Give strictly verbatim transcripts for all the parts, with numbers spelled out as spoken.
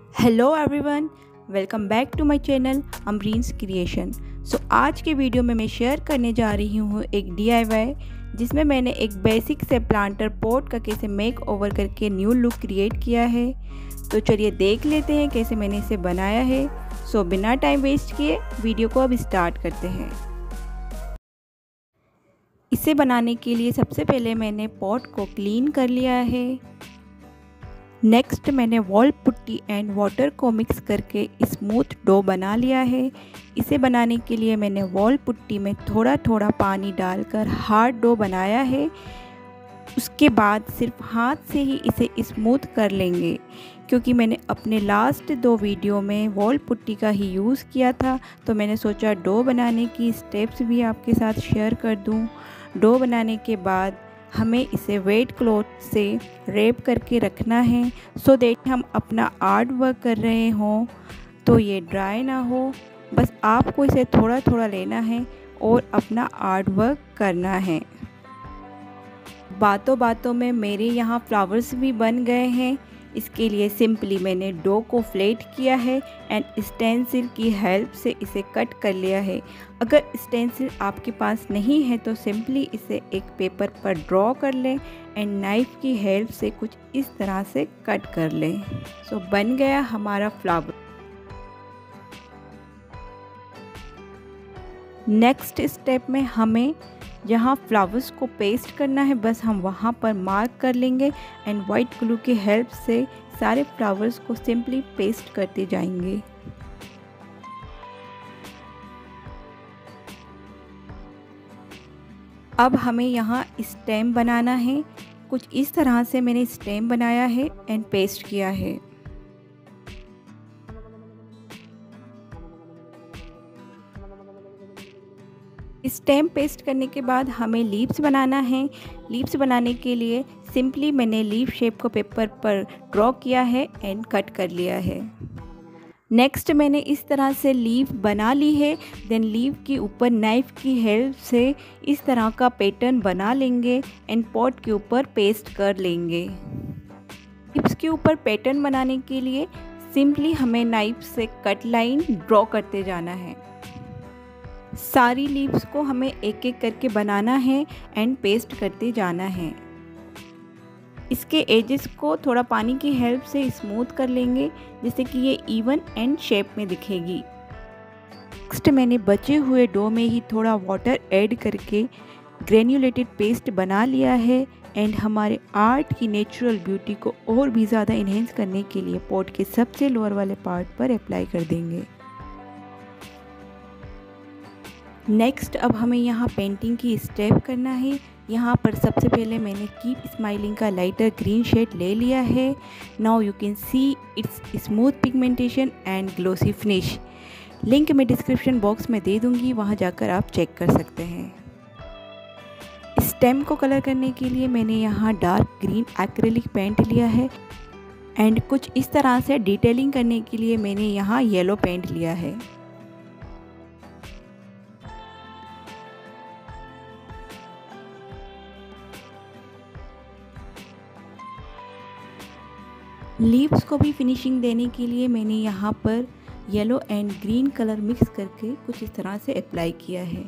Hello everyone, welcome back to my channel Amreen's creation. So आज के video में मैं शेयर करने जा रही हूँ एक डीआईवाई जिसमें मैंने एक बेसिक से प्लांटर पॉट का कैसे मेक ओवर करके न्यू लुक क्रिएट किया है। तो चलिए देख लेते हैं कैसे मैंने इसे बनाया है। सो बिना टाइम वेस्ट किए वीडियो को अब स्टार्ट करते हैं। इसे बनाने के लिए सबसे पहले मैंने पॉट को क्लीन कर लिया है। नेक्स्ट मैंने वॉल पुट्टी एंड वाटर को मिक्स करके स्मूथ डो बना लिया है। इसे बनाने के लिए मैंने वॉल पुट्टी में थोड़ा थोड़ा पानी डालकर हार्ड डो बनाया है। उसके बाद सिर्फ हाथ से ही इसे स्मूथ कर लेंगे, क्योंकि मैंने अपने लास्ट दो वीडियो में वॉल पुट्टी का ही यूज़ किया था, तो मैंने सोचा डो बनाने की स्टेप्स भी आपके साथ शेयर कर दूं। डो बनाने के बाद हमें इसे वेट क्लॉथ से रैप करके रखना है, सो दैट हम अपना आर्ट वर्क कर रहे हों तो ये ड्राई ना हो। बस आपको इसे थोड़ा थोड़ा लेना है और अपना आर्ट वर्क करना है। बातों बातों में मेरे यहाँ फ्लावर्स भी बन गए हैं। इसके लिए सिंपली मैंने डो को फ्लैट किया है एंड स्टेंसिल की हेल्प से इसे कट कर लिया है। अगर स्टेंसिल आपके पास नहीं है तो सिंपली इसे एक पेपर पर ड्रॉ कर लें एंड नाइफ़ की हेल्प से कुछ इस तरह से कट कर लें। सो बन गया हमारा फ्लावर। नेक्स्ट स्टेप में हमें जहाँ फ्लावर्स को पेस्ट करना है बस हम वहाँ पर मार्क कर लेंगे एंड वाइट ग्लू की हेल्प से सारे फ्लावर्स को सिंपली पेस्ट करते जाएंगे। अब हमें यहाँ स्टेम बनाना है। कुछ इस तरह से मैंने स्टेम बनाया है एंड पेस्ट किया है। स्टेम पेस्ट करने के बाद हमें लीव्स बनाना है। लीव्स बनाने के लिए सिंपली मैंने लीफ शेप को पेपर पर ड्रॉ किया है एंड कट कर लिया है। नेक्स्ट मैंने इस तरह से लीफ बना ली है। देन लीफ के ऊपर नाइफ़ की हेल्प से इस तरह का पैटर्न बना लेंगे एंड पॉट के ऊपर पेस्ट कर लेंगे। लीव्स के ऊपर पैटर्न बनाने के लिए सिंपली हमें नाइफ़ से कट लाइन ड्रॉ करते जाना है। सारी लीव्स को हमें एक एक करके बनाना है एंड पेस्ट करते जाना है। इसके एजेस को थोड़ा पानी की हेल्प से स्मूथ कर लेंगे, जिससे कि ये इवन एंड शेप में दिखेगी। नेक्स्ट मैंने बचे हुए डो में ही थोड़ा वाटर ऐड करके ग्रेन्युलेटेड पेस्ट बना लिया है एंड हमारे आर्ट की नेचुरल ब्यूटी को और भी ज़्यादा इन्हेंस करने के लिए पॉट के सबसे लोअर वाले पार्ट पर अप्लाई कर देंगे। नेक्स्ट अब हमें यहाँ पेंटिंग की स्टेप करना है। यहाँ पर सबसे पहले मैंने कीप स्माइलिंग का लाइटर ग्रीन शेड ले लिया है। Now you can see it's smooth pigmentation and glossy finish. Link मैं डिस्क्रिप्शन बॉक्स में दे दूँगी, वहाँ जाकर आप चेक कर सकते हैं। स्टेम को कलर करने के लिए मैंने यहाँ डार्क ग्रीन एक्रेलिक पेंट लिया है एंड कुछ इस तरह से डिटेलिंग करने के लिए मैंने यहाँ येलो पेंट लिया है। लीव्स को भी फिनिशिंग देने के लिए मैंने यहाँ पर yellow and green colour mix करके कुछ इस तरह से अप्लाई किया है।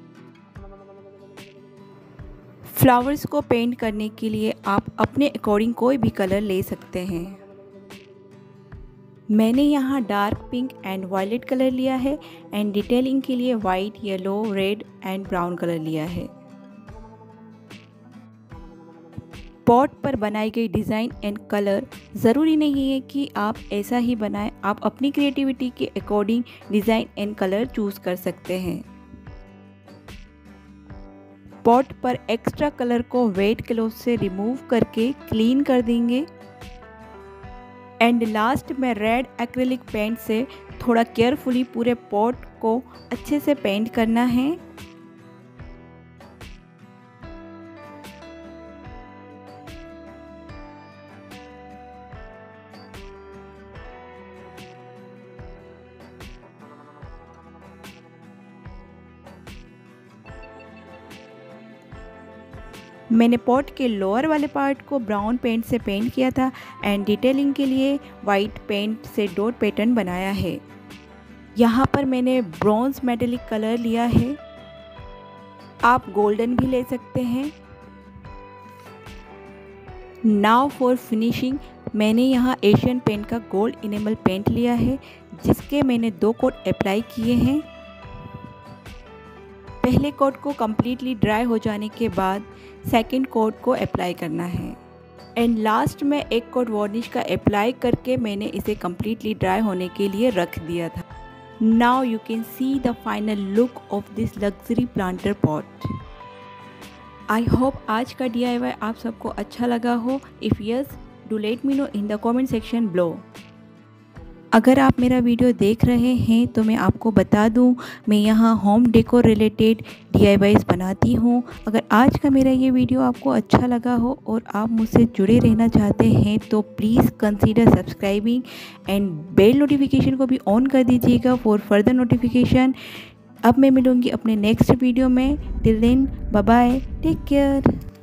फ्लावर्स को पेंट करने के लिए आप अपने अकॉर्डिंग कोई भी कलर ले सकते हैं। मैंने यहाँ dark pink and violet colour लिया है एंड डिटेलिंग के लिए white, yellow, red and brown colour लिया है। पॉट पर बनाई गई डिज़ाइन एंड कलर ज़रूरी नहीं है कि आप ऐसा ही बनाएं, आप अपनी क्रिएटिविटी के according design and colour choose कर सकते हैं। पॉट पर एक्स्ट्रा कलर को वेट क्लॉथ से रिमूव करके क्लीन कर देंगे एंड लास्ट में रेड एक्रेलिक पेंट से थोड़ा केयरफुली पूरे पॉट को अच्छे से पेंट करना है। मैंने पॉट के लोअर वाले पार्ट को ब्राउन पेंट से पेंट किया था एंड डिटेलिंग के लिए वाइट पेंट से डॉट पैटर्न बनाया है। यहाँ पर मैंने ब्रॉन्ज मेटेलिक कलर लिया है, आप गोल्डन भी ले सकते हैं। नाउ फॉर फिनिशिंग, मैंने यहाँ एशियन पेंट का गोल्ड इनेमल पेंट लिया है जिसके मैंने दो कोट अप्लाई किए हैं। पहले कोट को कम्प्लीटली ड्राई हो जाने के बाद सेकंड कोट को अप्लाई करना है एंड लास्ट में एक कोट वार्निश का अप्लाई करके मैंने इसे कम्प्लीटली ड्राई होने के लिए रख दिया था। Now you can see the final look of this luxury planter pot. I hope आज का डी आई वाई आप सबको अच्छा लगा हो। If yes, do let me know in the comment section below. अगर आप मेरा वीडियो देख रहे हैं तो मैं आपको बता दूं, मैं यहाँ home decor related D I Ys बनाती हूँ। अगर आज का मेरा ये वीडियो आपको अच्छा लगा हो और आप मुझसे जुड़े रहना चाहते हैं तो please consider subscribing and bell notification को भी ऑन कर दीजिएगा फॉर फर्दर नोटिफिकेशन। अब मैं मिलूँगी अपने नेक्स्ट वीडियो में। Till then, bye bye, take care.